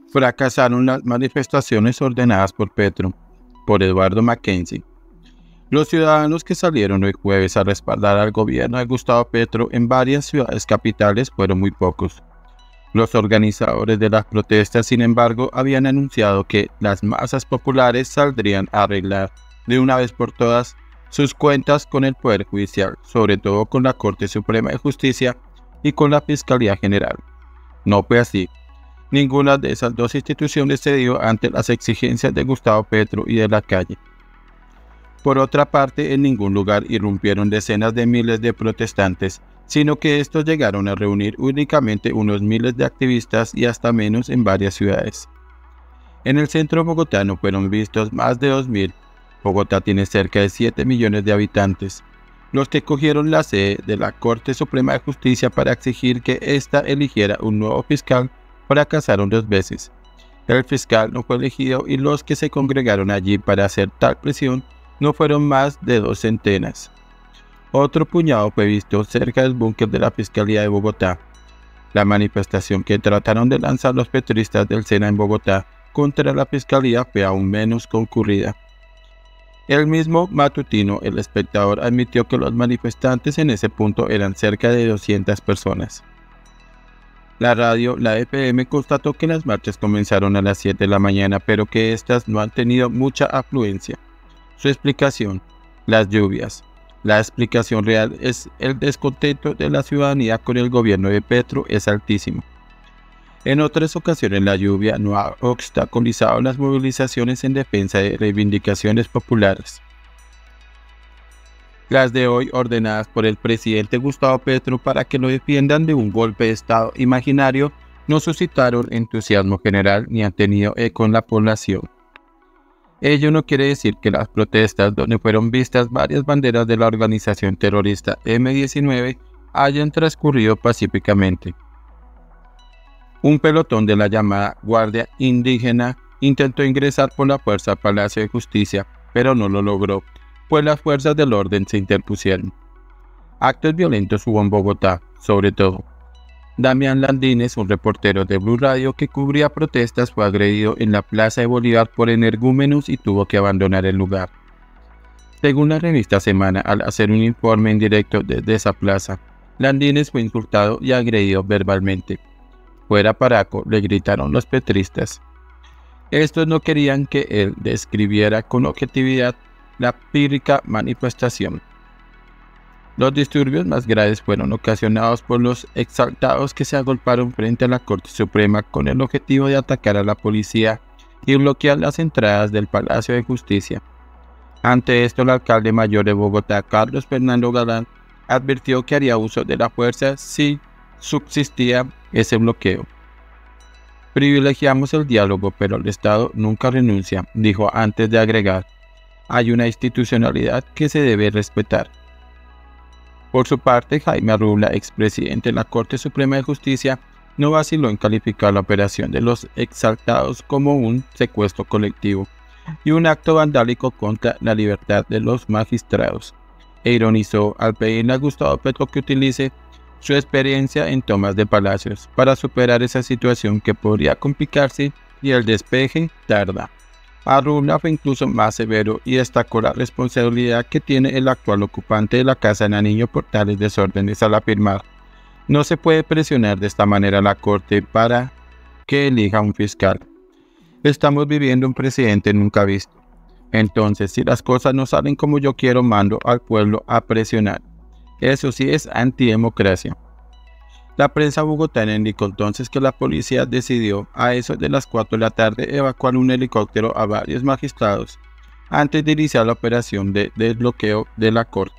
Fracasaron las manifestaciones ordenadas por Petro, por Eduardo Mackenzie. Los ciudadanos que salieron el jueves a respaldar al gobierno de Gustavo Petro en varias ciudades capitales fueron muy pocos. Los organizadores de las protestas, sin embargo, habían anunciado que las masas populares saldrían a arreglar de una vez por todas sus cuentas con el Poder Judicial, sobre todo con la Corte Suprema de Justicia y con la Fiscalía General. No fue así. Ninguna de esas dos instituciones cedió ante las exigencias de Gustavo Petro y de la calle. Por otra parte, en ningún lugar irrumpieron decenas de miles de protestantes, sino que estos llegaron a reunir únicamente unos miles de activistas y hasta menos en varias ciudades. En el centro bogotano fueron vistos más de 2.000. Bogotá tiene cerca de 7 millones de habitantes, los que cogieron la sede de la Corte Suprema de Justicia para exigir que ésta eligiera un nuevo fiscal fracasaron 2 veces. El fiscal no fue elegido y los que se congregaron allí para hacer tal presión no fueron más de 2 centenas. Otro puñado fue visto cerca del búnker de la Fiscalía de Bogotá. La manifestación que trataron de lanzar los petristas del SENA en Bogotá contra la Fiscalía fue aún menos concurrida. El mismo matutino El Espectador admitió que los manifestantes en ese punto eran cerca de 200 personas. La radio, la FM, constató que las marchas comenzaron a las 7 de la mañana, pero que éstas no han tenido mucha afluencia. Su explicación: las lluvias. La explicación real es el descontento de la ciudadanía con el gobierno de Petro es altísimo. En otras ocasiones la lluvia no ha obstaculizado las movilizaciones en defensa de reivindicaciones populares. Las de hoy, ordenadas por el presidente Gustavo Petro para que lo defiendan de un golpe de Estado imaginario, no suscitaron entusiasmo general ni han tenido eco en la población. Ello no quiere decir que las protestas, donde fueron vistas varias banderas de la organización terrorista M-19, hayan transcurrido pacíficamente. Un pelotón de la llamada Guardia Indígena intentó ingresar por la fuerza al Palacio de Justicia, pero no lo logró, pues las fuerzas del orden se interpusieron. Actos violentos hubo en Bogotá, sobre todo. Damián Landines, un reportero de Blue Radio que cubría protestas, fue agredido en la Plaza de Bolívar por energúmenos y tuvo que abandonar el lugar. Según la revista Semana, al hacer un informe en directo desde esa plaza, Landines fue insultado y agredido verbalmente. «Fuera Paraco», le gritaron los petristas. Estos no querían que él describiera con objetividad la pírrica manifestación. Los disturbios más graves fueron ocasionados por los exaltados que se agolparon frente a la Corte Suprema con el objetivo de atacar a la policía y bloquear las entradas del Palacio de Justicia. Ante esto, el alcalde mayor de Bogotá, Carlos Fernando Galán, advirtió que haría uso de la fuerza si subsistía ese bloqueo. «Privilegiamos el diálogo, pero el Estado nunca renuncia», dijo antes de agregar: «Hay una institucionalidad que se debe respetar». Por su parte, Jaime Arrubla, expresidente de la Corte Suprema de Justicia, no vaciló en calificar la operación de los exaltados como un secuestro colectivo y un acto vandálico contra la libertad de los magistrados, e ironizó al pedirle a Gustavo Petro que utilice su experiencia en tomas de palacios para superar esa situación que podría complicarse y el despeje tarda. Arrubla fue incluso más severo y destacó la responsabilidad que tiene el actual ocupante de la Casa de Nariño por tales desórdenes al afirmar: «No se puede presionar de esta manera a la Corte para que elija un fiscal. Estamos viviendo un precedente nunca visto. Entonces, si las cosas no salen como yo quiero, mando al pueblo a presionar. Eso sí es antidemocracia». La prensa bogotana indicó entonces que la policía decidió a eso de las 4 de la tarde evacuar un helicóptero a varios magistrados antes de iniciar la operación de desbloqueo de la Corte.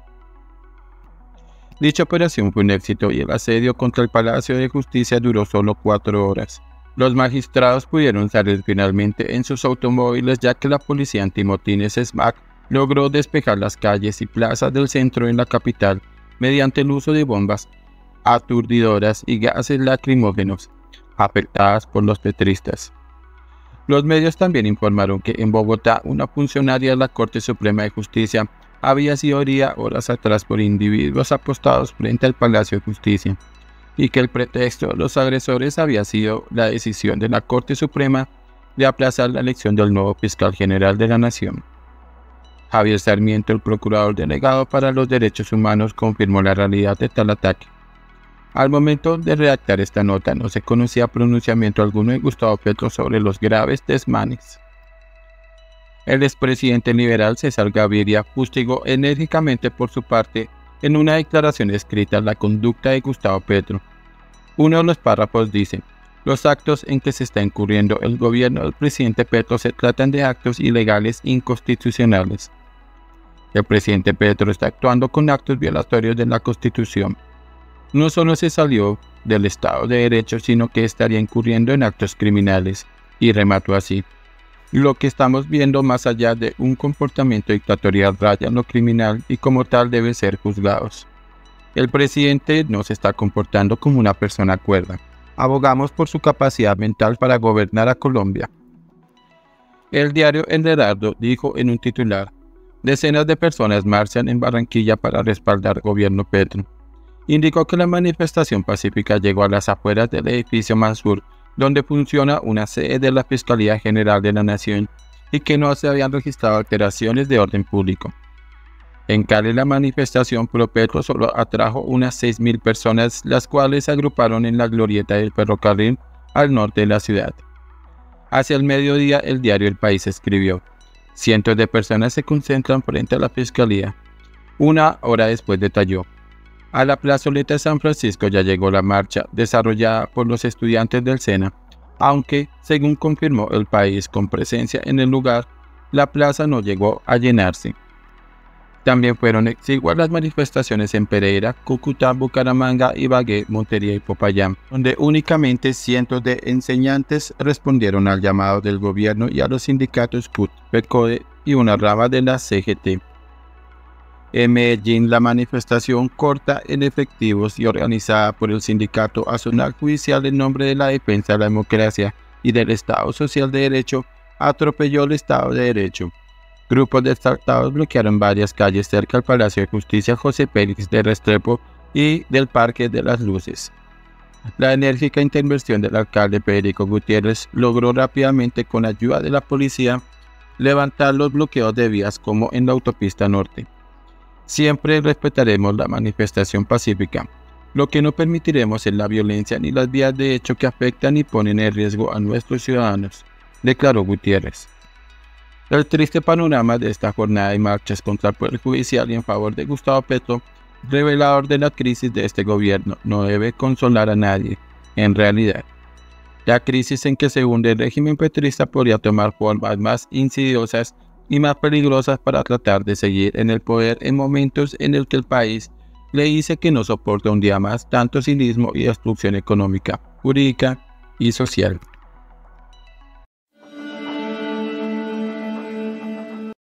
Dicha operación fue un éxito y el asedio contra el Palacio de Justicia duró solo 4 horas. Los magistrados pudieron salir finalmente en sus automóviles, ya que la policía antimotines SMAC logró despejar las calles y plazas del centro en la capital mediante el uso de bombas aturdidoras y gases lacrimógenos, afectadas por los petristas. Los medios también informaron que en Bogotá una funcionaria de la Corte Suprema de Justicia había sido herida horas atrás por individuos apostados frente al Palacio de Justicia. y que el pretexto de los agresores había sido la decisión de la Corte Suprema de aplazar la elección del nuevo fiscal general de la Nación. Javier Sarmiento, el procurador delegado para los derechos humanos, confirmó la realidad de tal ataque. Al momento de redactar esta nota no se conocía pronunciamiento alguno de Gustavo Petro sobre los graves desmanes. El expresidente liberal César Gaviria fustigó enérgicamente por su parte en una declaración escrita la conducta de Gustavo Petro. Uno de los párrafos dice: los actos en que se está incurriendo el gobierno del presidente Petro se tratan de actos ilegales e inconstitucionales. El presidente Petro está actuando con actos violatorios de la Constitución. No solo se salió del Estado de Derecho, sino que estaría incurriendo en actos criminales, y remató así: lo que estamos viendo más allá de un comportamiento dictatorial raya en lo criminal y como tal debe ser juzgados. El presidente no se está comportando como una persona cuerda. Abogamos por su capacidad mental para gobernar a Colombia. El diario El Heraldo dijo en un titular: decenas de personas marchan en Barranquilla para respaldar al gobierno Petro. Indicó que la manifestación pacífica llegó a las afueras del edificio Mansur, donde funciona una sede de la Fiscalía General de la Nación, y que no se habían registrado alteraciones de orden público. En Cali, la manifestación pro Petro solo atrajo unas 6.000 personas, las cuales se agruparon en la glorieta del ferrocarril al norte de la ciudad. Hacia el mediodía, el diario El País escribió: cientos de personas se concentran frente a la Fiscalía. Una hora después detalló: a la plazoleta de San Francisco ya llegó la marcha desarrollada por los estudiantes del SENA, aunque, según confirmó El País con presencia en el lugar, la plaza no llegó a llenarse. También fueron exiguas las manifestaciones en Pereira, Cúcuta, Bucaramanga, Ibagué, Montería y Popayán, donde únicamente cientos de enseñantes respondieron al llamado del gobierno y a los sindicatos CUT, PECODE y una rama de la CGT. En Medellín, la manifestación, corta en efectivos y organizada por el sindicato Azonal Judicial en nombre de la defensa de la democracia y del Estado Social de Derecho, atropelló el Estado de Derecho. Grupos descartados bloquearon varias calles cerca del Palacio de Justicia José Félix de Restrepo y del Parque de las Luces. La enérgica intervención del alcalde Federico Gutiérrez logró rápidamente, con ayuda de la policía, levantar los bloqueos de vías como en la autopista norte. Siempre respetaremos la manifestación pacífica. Lo que no permitiremos es la violencia ni las vías de hecho que afectan y ponen en riesgo a nuestros ciudadanos, declaró Gutiérrez. El triste panorama de esta jornada de marchas contra el Poder Judicial y en favor de Gustavo Petro, revelador de la crisis de este gobierno, no debe consolar a nadie. En realidad, la crisis en que se hunde el régimen petrista podría tomar formas más insidiosas y más peligrosas para tratar de seguir en el poder en momentos en el que el país le dice que no soporta un día más tanto cinismo y destrucción económica, jurídica y social.